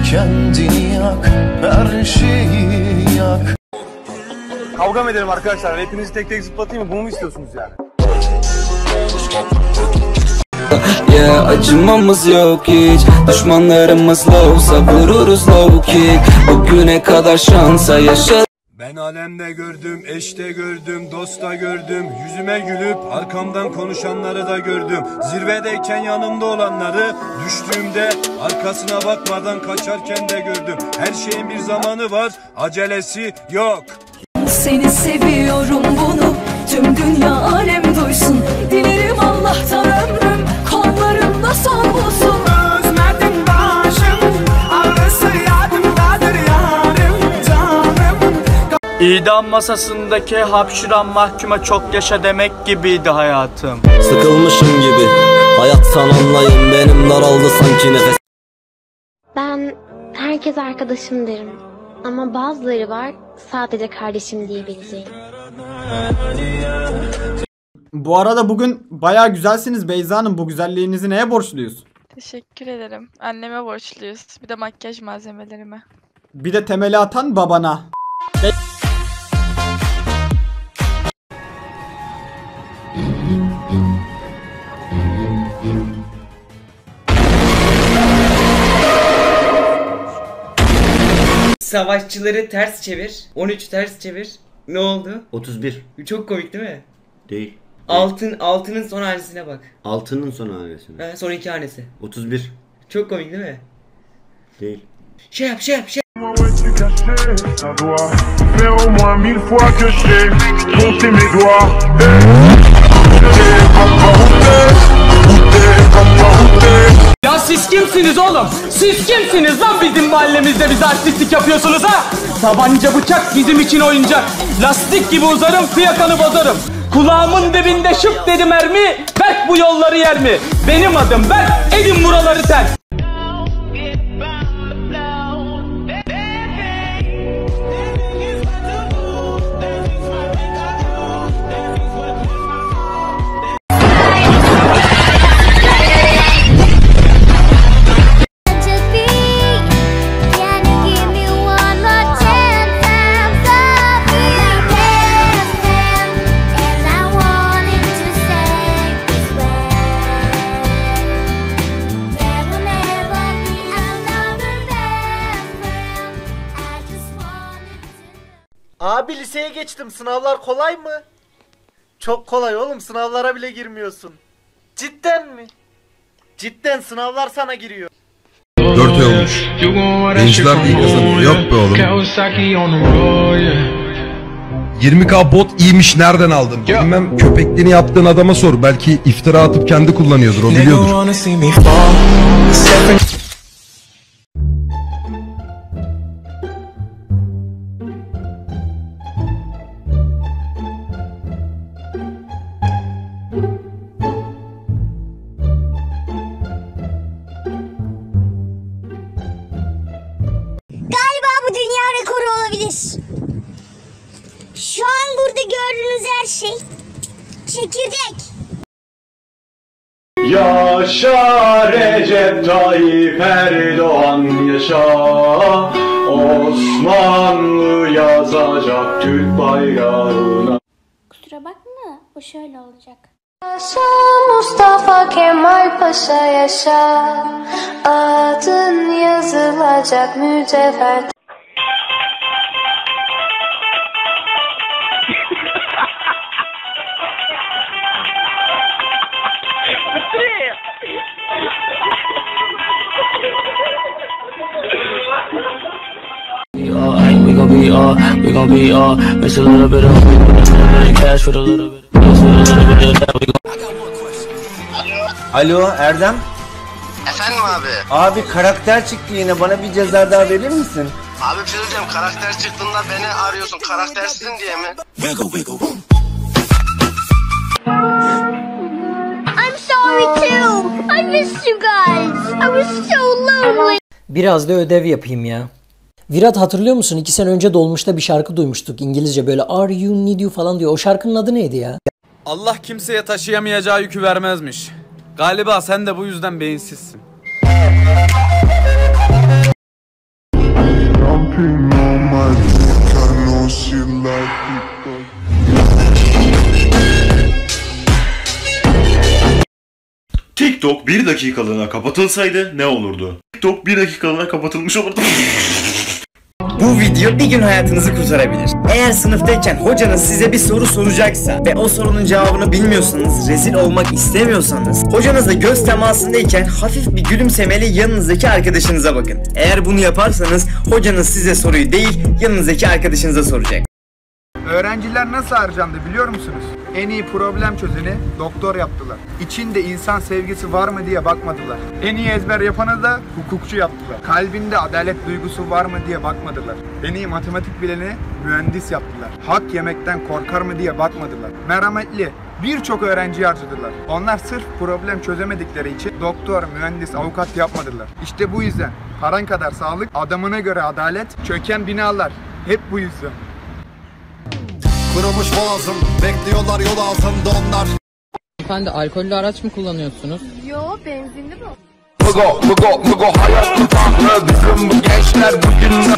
Kendini yak, her şeyi yak. Kavga mı edelim arkadaşlar? Hepinizi tek tek zıplatayım mı? Bunu mu istiyorsunuz yani? Yeah, acımamız yok hiç. Düşmanlarımızla olsa vururuz low kick. Bugüne kadar şansa yaşa. Ben alemde gördüm, eşte gördüm, dosta gördüm. Yüzüme gülüp arkamdan konuşanları da gördüm. Zirvedeyken yanımda olanları, düştüğümde arkasına bakmadan kaçarken de gördüm. Her şeyin bir zamanı var, acelesi yok. Seni seviyorum, bunu tüm dünya alem duysun. Dilerim Allah'tan ömrüm kollarımda son bulsun. Özledim başım, ağrısı yadımdadır yarim canım. İdam masasındaki hapşıran mahkuma çok yaşa demek gibiydi hayatım. Sıkılmışım gibi, hayattan anlayın, benim daraldı sanki nefes. Ben herkes arkadaşım derim. Ama bazıları var sadece kardeşim diyebileceğim. Bu arada bugün bayağı güzelsiniz Beyza Hanım. Bu güzelliğinizi neye borçluyuz? Teşekkür ederim. Anneme borçluyuz. Bir de makyaj malzemelerime. Bir de temeli atan babana. Savaşçıları ters çevir. 13 ters çevir. Ne oldu? 31. Çok komik değil mi? Değil. Altının son hanesine bak. Altının son hanesine. Son iki hanesi. 31. Çok komik değil mi? Değil. Şey yap. Ya siz kimsiniz oğlum? Siz kimsiniz lan bizim mahallemizde bize artistlik yapıyorsunuz ha? Tabanca bıçak bizim için oyuncak. Lastik gibi uzarım, fiyakanı bozarım. Kulağımın dibinde şıp dedi mermi. Berk bu yolları yer mi? Benim adım Berk, edin buraları ter. Abi liseye geçtim. Sınavlar kolay mı? Çok kolay oğlum. Sınavlara bile girmiyorsun. Cidden mi? Cidden sınavlar sana giriyor. 4 ay olmuş. Gençler iyi kazanıyor. Yok be oğlum. 20k bot iyiymiş, nereden aldın? Bilmem, köpekliğini yaptığın adama sor. Belki iftira atıp kendi kullanıyordur, o biliyordur. Galiba bu dünya rekoru olabilir. Şu an burada gördüğünüz her şey çekirdek. Yaşa Recep Tayyip Erdoğan yaşa. Osmanlı yazacak Türk bayrağına. Kusura bakma, o şöyle olacak. Yaşa Mustafa Kemal Paşa yaşa. Adın yazılacak mücevher. We gon' be miss a little bit of cash for a little bit. Alo Erdem. Efendim abi? Abi karakter çıktı yine, bana bir ceza daha verir misin? Abi bir şey diyeceğim, karakter çıktığında beni arıyorsun, karaktersizin diye mi? I'm sorry too. I missed you guys. I was so lonely. Biraz da ödev yapayım ya. Virat, hatırlıyor musun? 2 sene önce dolmuşta bir şarkı duymuştuk. İngilizce böyle Are you need you falan diyor. O şarkının adı neydi ya? Allah kimseye taşıyamayacağı yükü vermezmiş. Galiba sen de bu yüzden beyinsizsin. TikTok 1 dakikalığına kapatılsaydı ne olurdu? TikTok 1 dakikalığına kapatılmış olurdu. Bu video bir gün hayatınızı kurtarabilir. Eğer sınıftayken hocanız size bir soru soracaksa ve o sorunun cevabını bilmiyorsanız, rezil olmak istemiyorsanız, hocanızla göz temasındayken hafif bir gülümsemeli yanınızdaki arkadaşınıza bakın. Eğer bunu yaparsanız hocanız size soruyu değil, yanınızdaki arkadaşınıza soracak. Öğrenciler nasıl harcandı biliyor musunuz? En iyi problem çözeni doktor yaptılar. İçinde insan sevgisi var mı diye bakmadılar. En iyi ezber yapanı da hukukçu yaptılar. Kalbinde adalet duygusu var mı diye bakmadılar. En iyi matematik bileni mühendis yaptılar. Hak yemekten korkar mı diye bakmadılar. Merhametli birçok öğrenci harcadılar. Onlar sırf problem çözemedikleri için doktor, mühendis, avukat yapmadılar. İşte bu yüzden paran kadar sağlık, adamına göre adalet, çöken binalar hep bu yüzden. Kırılmış boğazım, bekliyorlar yol altında onlar. Efendim alkollü araç mı kullanıyorsunuz? Yo, benzinli bu. Mugo hayat tutaklı bizim bu gençler bugün.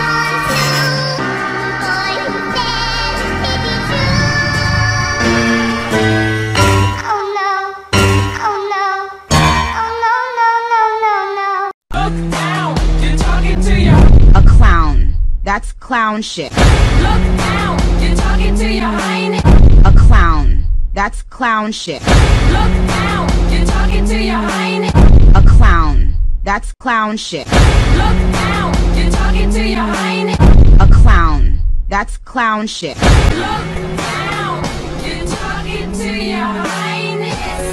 A clown. That's clown shit. Look out, you're talking to your hiney. A clown. That's clown shit. Look out, you're talking to your hiney. A clown. That's clown shit. Look out, you're talking to your hiney. A clown. That's clown shit. Look out, you're talking to your hiney.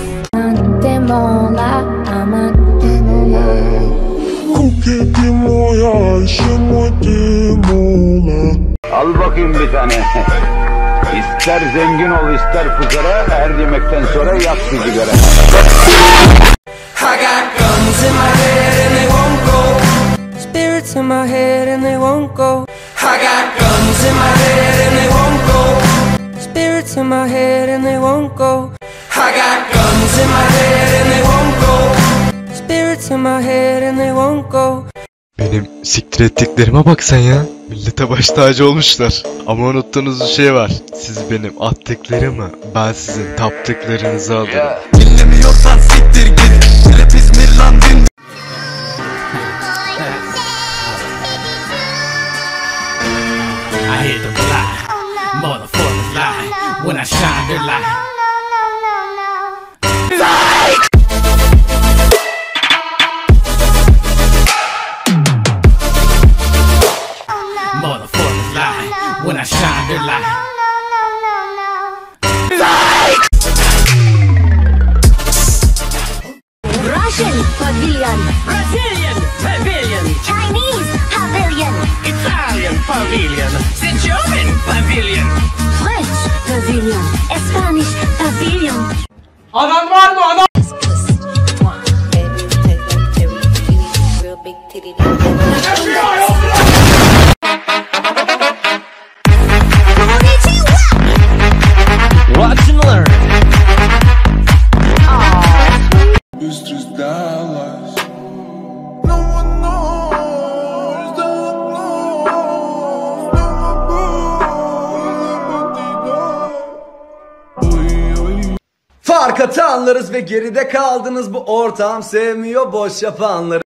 Al bakayım bir tane. İster zengin ol ister fukara, her yemekten sonra yak bir sigara. I got guns in my head and they won't go. Spirits in my head and they won't go. I got guns in my head and they won't go. Spirits in my head and they won't go. I got guns in my head and they won't go. Spirits in my head and they won't go. Benim siktir ettiklerime bak sen ya. Millete baş tacı olmuşlar. Ama unuttuğunuz bir şey var. Siz benim attıklarımı, ben sizin taptıklarınızı alırım. Dinlemiyorsan siktir git. Rap İzmir lan din. I hear them lie, motherfuckers lie. When I shine, they're lie. Motherfuckers lie. When I shine, they're lie. Russian pavilion. Brazilian pavilion. Chinese pavilion. Italian pavilion. The German pavilion. French pavilion. Spanish pavilion. Anan var mı anan? Watch and learn. It's just Dallas. No one knows, don't know. Fark atanlarız ve geride kaldınız, bu ortam sevmiyor boş yapanları.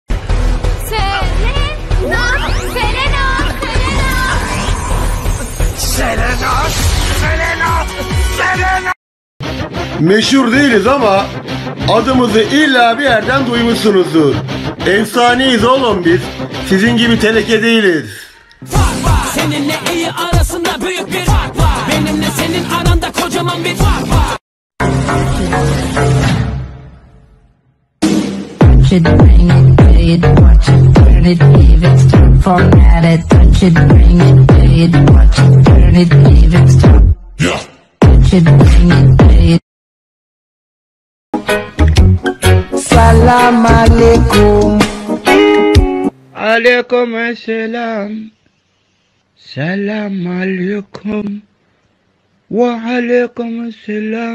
Meşhur değiliz ama adımızı illa bir yerden duymuşsunuzdur. Efsaneyiz oğlum biz. Sizin gibi teleke değiliz. Seninle iyi arasında büyük bir fark var. Benimle senin aranda kocaman bir fark var. Touch it, bring it, pay it, watch it, turn it, leave it, stop, format it. Touch it, bring it, pay it, watch it, turn it, leave it, stop. Touch it, bring it, pay it. Salam alaikum. Alaikum selam. Salam alaikum. Ve alaikum selam.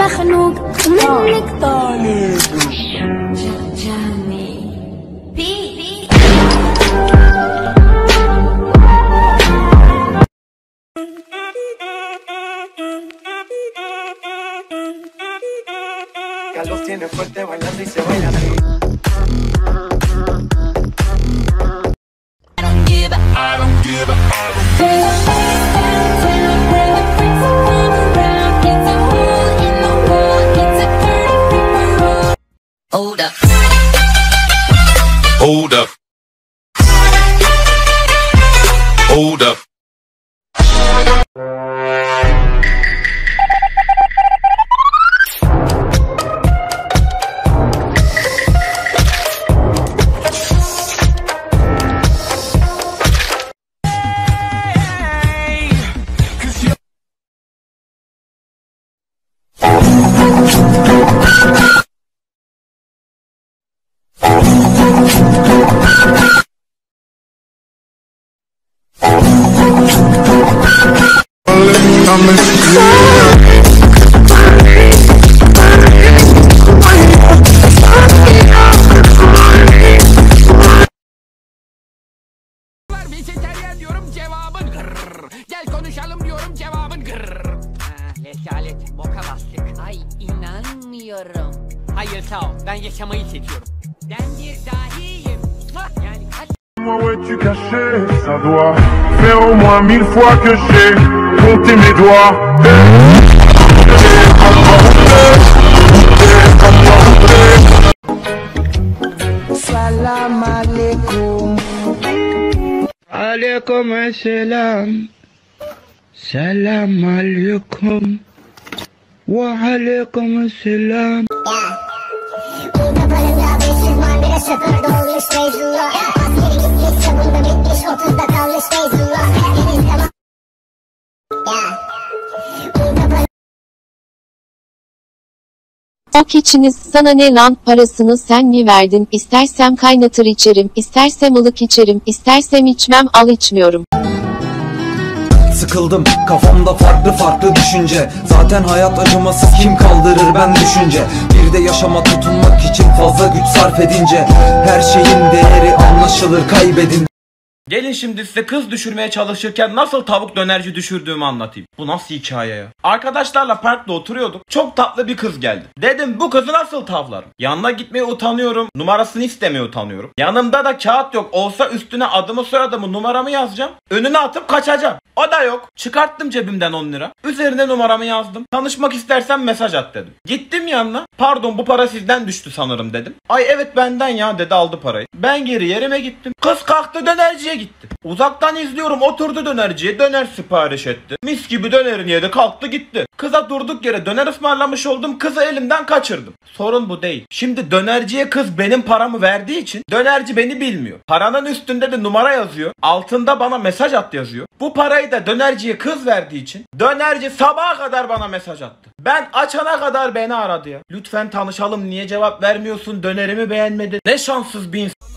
مخنوق منك طالب جاني Carlos tiene fuerte bailando y se baila así. Hold up. Hold up. Hold up. Vejeteryan diyorum cevabın gırrrr. Gel konuşalım diyorum cevabın gırrrr. Rezalet boka bastık. Ay inanmıyorum. Hayır sağ ol ben yaşamayı seçiyorum. Ben bir dahiyim. Yani kaç... Moi ouais tu cachais, ça doit faire au moins 1000 fois que j'ai compté mes doigts. Salam alaikum. Alaikum selam. Salam alaikum. Ve alaikum selam. Burada barında 500 var bire şoför dolmuş Feyzullah. Askeri gitmiş çabunda bitmiş 30'da kalmış Feyzullah. Deniz tamam. Ok içiniz sana ne lan parasını sen mi verdin istersem kaynatır içerim istersem ılık içerim istersem içmem al içmiyorum. Sıkıldım kafamda farklı düşünce. Zaten hayat acımasız kim kaldırır ben düşünce. Bir de yaşama tutunmak için fazla güç sarf edince her şeyin değeri anlaşılır kaybedin. Gelin şimdi size kız düşürmeye çalışırken nasıl tavuk dönerci düşürdüğümü anlatayım. Bu nasıl hikaye ya? Arkadaşlarla parkta oturuyorduk. Çok tatlı bir kız geldi. Dedim bu kızı nasıl tavlarım? Yanına gitmeye utanıyorum. Numarasını istemeye utanıyorum. Yanımda da kağıt yok. Olsa üstüne adımı soyadımı numaramı yazacağım. Önüne atıp kaçacağım. O da yok. Çıkarttım cebimden 10 lira. Üzerine numaramı yazdım. Tanışmak istersen mesaj at dedim. Gittim yanına. Pardon bu para sizden düştü sanırım dedim. Ay evet benden ya dedi aldı parayı. Ben geri yerime gittim. Kız kalktı dönerciye gitti. Uzaktan izliyorum oturdu dönerciye döner sipariş etti. Mis gibi dönerini yedi kalktı gitti. Kıza durduk yere döner ısmarlamış oldum kızı elimden kaçırdım. Sorun bu değil. Şimdi dönerciye kız benim paramı verdiği için dönerci beni bilmiyor. Paranın üstünde de numara yazıyor. Altında bana mesaj at yazıyor. Bu parayı da dönerciye kız verdiği için dönerci sabaha kadar bana mesaj attı. Ben açana kadar beni aradı ya. Lütfen tanışalım niye cevap vermiyorsun dönerimi beğenmedin. Ne şanssız bir insan.